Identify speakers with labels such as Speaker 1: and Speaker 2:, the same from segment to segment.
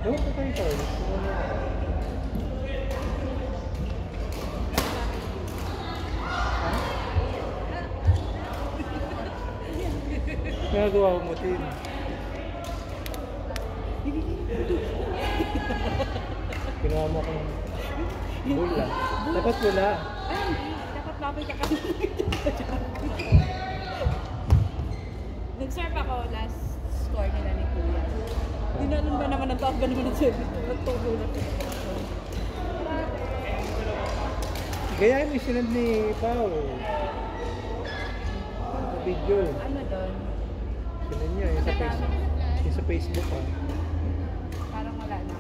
Speaker 1: Ewan ko kayo tayo. Nagawa mo din. Ginawa mo akong bula. Dapat wala.
Speaker 2: Ay, dapat lapit ka kami. Nag-serve ako last score nila ni Kuya. Dinalun ba naman ang tawag naman ng service? Nagtugo na ito.
Speaker 1: Gayahin mo yung sinad ni Pao. Sa video.
Speaker 2: Ano doon?
Speaker 1: Sinad niya, yung sa Facebook ha.
Speaker 2: Parang wala na.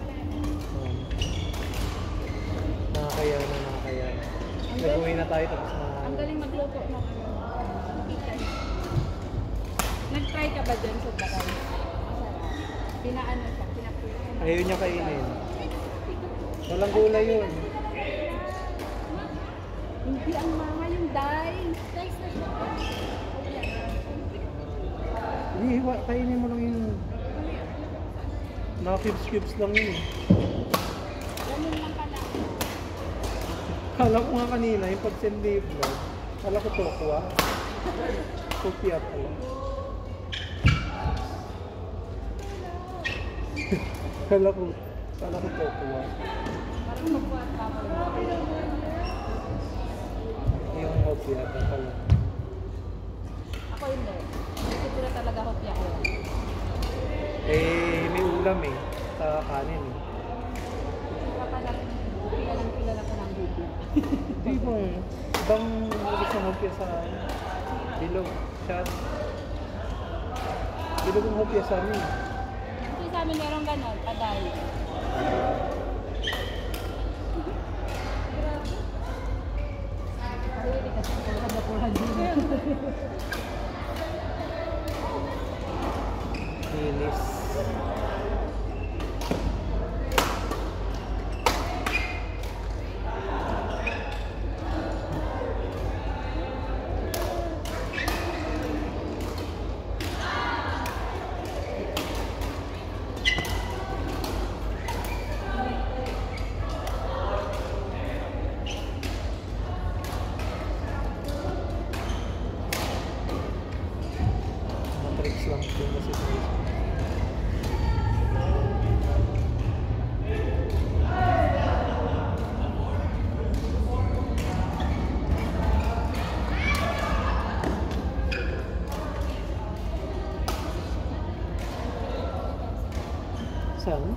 Speaker 1: Nakakaya na. Nag-uwi na tayo tapos na.
Speaker 2: Ang galing magluto ng pita. Nag-try ka ba dyan sa bakal? Masarap. Pinaano siya, pinapulo.
Speaker 1: Ayaw niya kainin. Walang gulay yun.
Speaker 2: Hindi ang mga yung dice. Dice na siya.
Speaker 1: Hindi, kainin mo lang yung naka-cubes lang yun.
Speaker 2: Ganun lang pala.
Speaker 1: Kala ko nga kanina, yung pag-send ni vlog, kala ko tokwa. Kopya pala. Kala ko tokwa.
Speaker 2: Parang magbuhat pa ako.
Speaker 1: Yung kopya pala.
Speaker 2: Ako hindi. Siguro talaga hopya ko.
Speaker 1: Eh, may ulam eh. Sa kanin eh.
Speaker 2: Kilala ko ng video.
Speaker 1: Di ba? Ibang gusto ng hopya sa bilog. Shot. Bilog ang hopya sa amin.
Speaker 2: Kasi sa amin meron ganon, paday. Hindi kasi pulahan din.
Speaker 1: Linis. Matrix lang din kasi sa saan?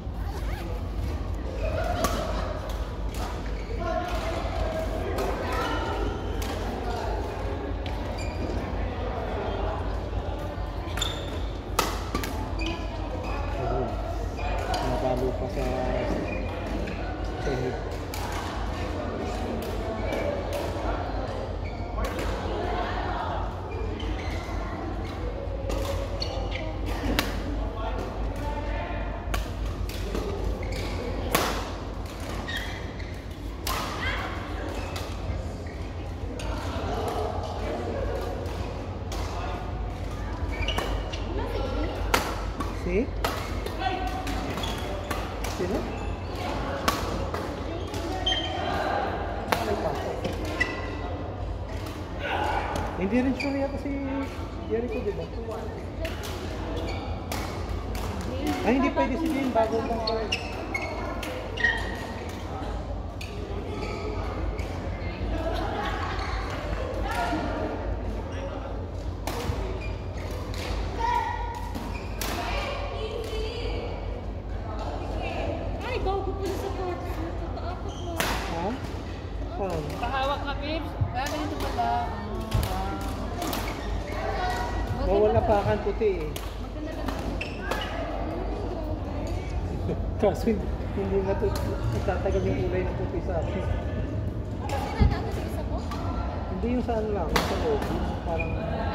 Speaker 1: Nabalo pa sa sahig. See? Sino? Hindi rin sure yata si Jericho, di ba? Ay, hindi pwede si Jane bago lang pa.
Speaker 2: Ay, go po po sa court. Natatakot mo.
Speaker 1: Ha? Saan?
Speaker 2: Pahawak ka, Pips. Kaya ganito pala.
Speaker 1: Mawala pa kan puti eh. Kaso hindi natatagal yung kulay ng puti sa akin. Hindi yung saan lang, sa loob. Parang...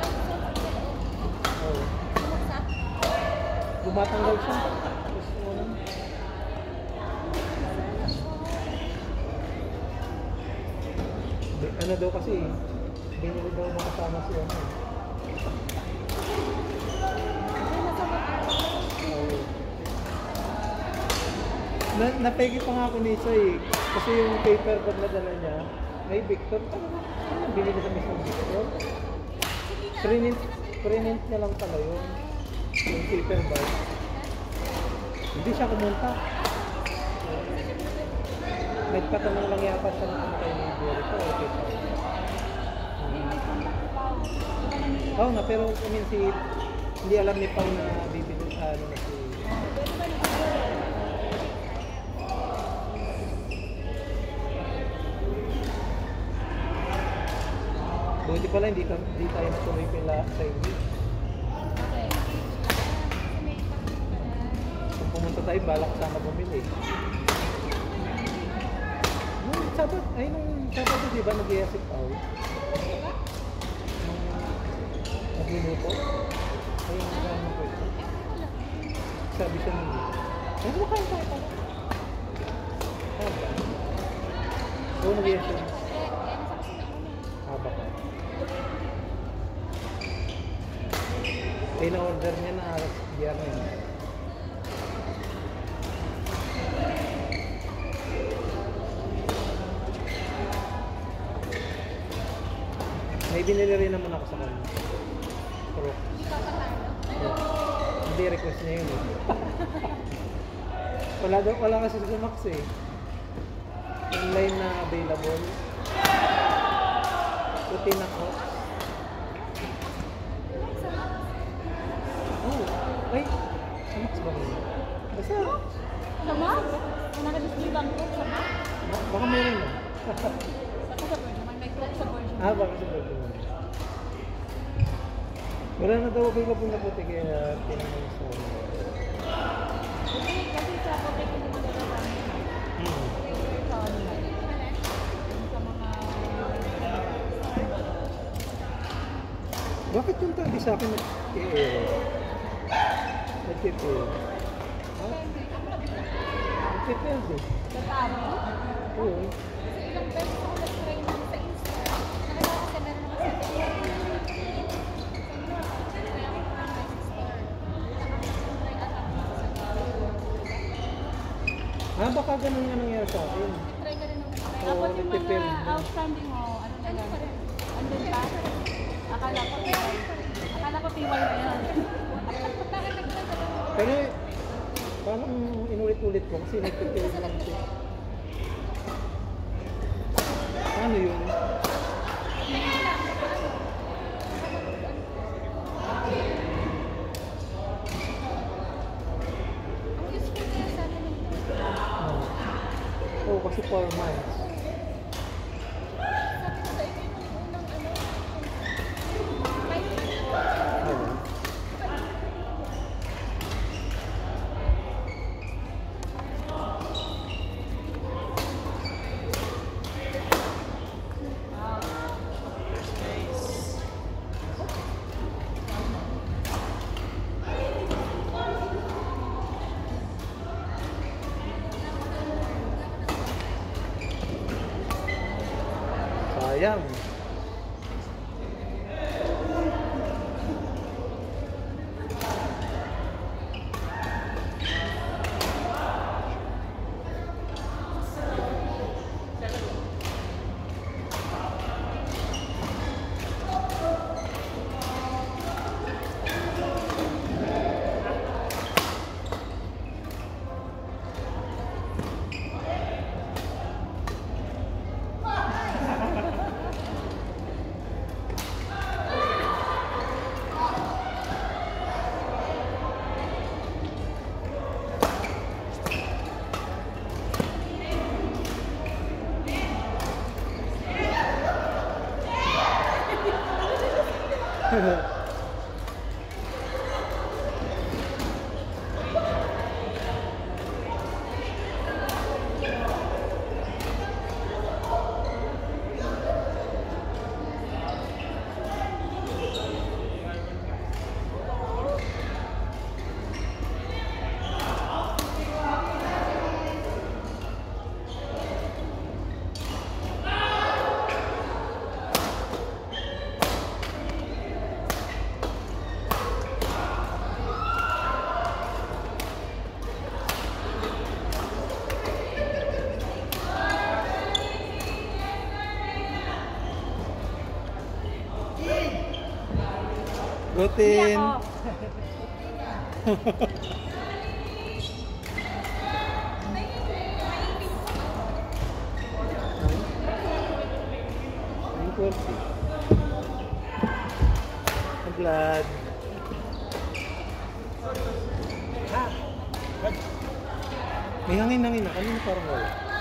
Speaker 1: Oh. Gumatanggal siya. Tapos ano daw kasi, binili daw makasama siya. Oh. Napegi pa nga ako ni Isa eh. Kasi yung paper bag na dala niya, may Victor. Ano binili sa mismong Victor? Print niya lang pala yun. Yung paper bag. Hindi siya kumunta. Nagpatanong lang yata siya ng ano kay Neighbor ko. Okay pa. Oo na, pero I mean, hindi alam ni Pao na bibili sa ano na si... Buti pala hindi tayo natuloy pila sa English. Kung pumunta tayo, balak sana bumili. Nung Sabado, di ba nag-iasip Pao? Nagluluto? Ayun, gano'n ko ito. Sabi siya nung ay, makain tayo pala. Haba. Oo, nag-iasip. Haba ka. Kaya na-order niya na alas biyernes. May binili rin naman ako sa kanya. Pero, hindi request niya yun eh. Wala kasi sa Max eh. Online na available. Puti na ko. Oh, ay, sa Max ba ngayon? Basta.
Speaker 2: Sa Max? Nakadisplay lang ko sa Max?
Speaker 1: Baka meron na.
Speaker 2: Baka sa Virgin. May clock sa Virgin.
Speaker 1: Baka sa Virgin. Wala na daw available na puti kaya tinanong sa...
Speaker 2: Kasi sa puti ko naman nalalang. Sa online. Sa mga...
Speaker 1: Bakit yung tali sa akin nag-tipil? Ha? Nag-tipil din.
Speaker 2: Sa tamo?
Speaker 1: Oo.
Speaker 2: Kasi ilang beses ako nag-try naman sa Insta. Nakita ko meron naman sa TikTok.
Speaker 1: Baka ganun nga nangyari sa akin.
Speaker 2: Try ka rin naman.
Speaker 1: Oo,
Speaker 2: Tapos yung
Speaker 1: nagtipid.
Speaker 2: mga outstanding mo, ano na lang. Andun pa. Akala ko PY na yan.
Speaker 1: Pero parang inulit-ulit ko kasi nagtipid naman siya. Ano yun? Oo, kasi 4 months. Oo. Sayang. Gutin.
Speaker 2: ako.
Speaker 1: Ang kursi. Ang blood. May hangin na. Kanina parang wala.